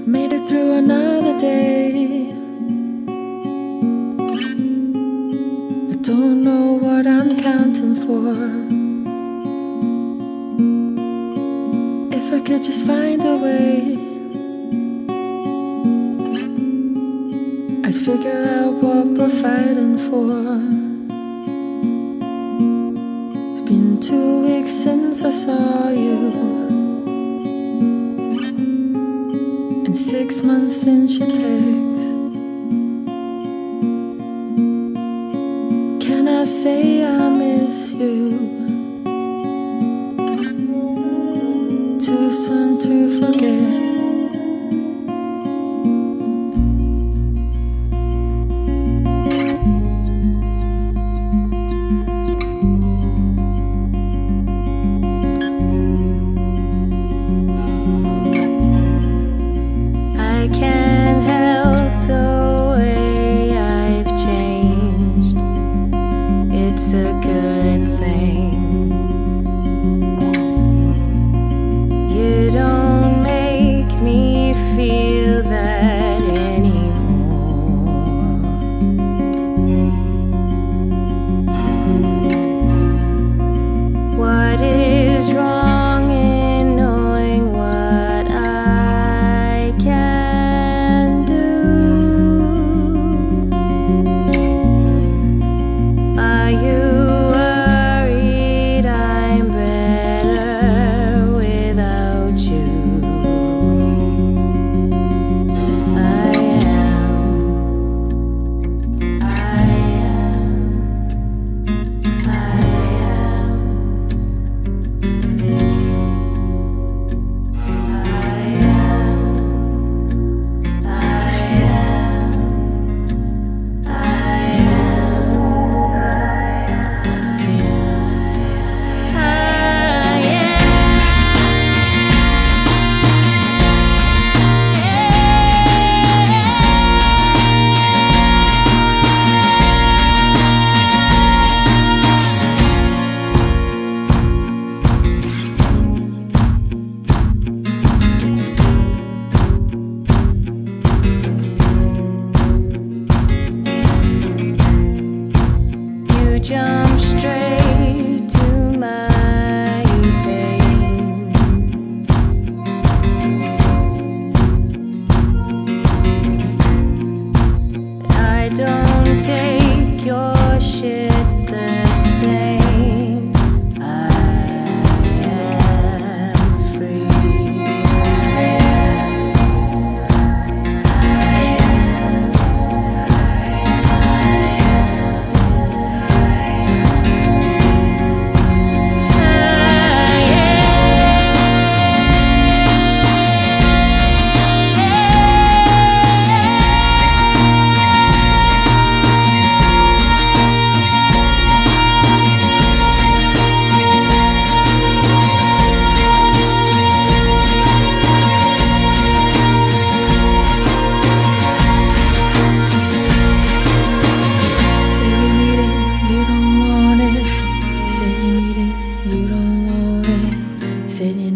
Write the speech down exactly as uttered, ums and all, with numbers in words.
Made it through another day. I don't know what I'm counting for. If I could just find a way, I'd figure out what we're fighting for. It's been two weeks since I saw you, and six months since you text. Can I say I miss you? Too soon to forget. I can't help the way I've changed. It's a good thing. You don't make me feel that anymore. What is wrong in knowing what I can do? Are you worried I'm better without you? I am. I am. I am. Jump straight to my pain. But I don't take your shit the same. I am free. I am. Said you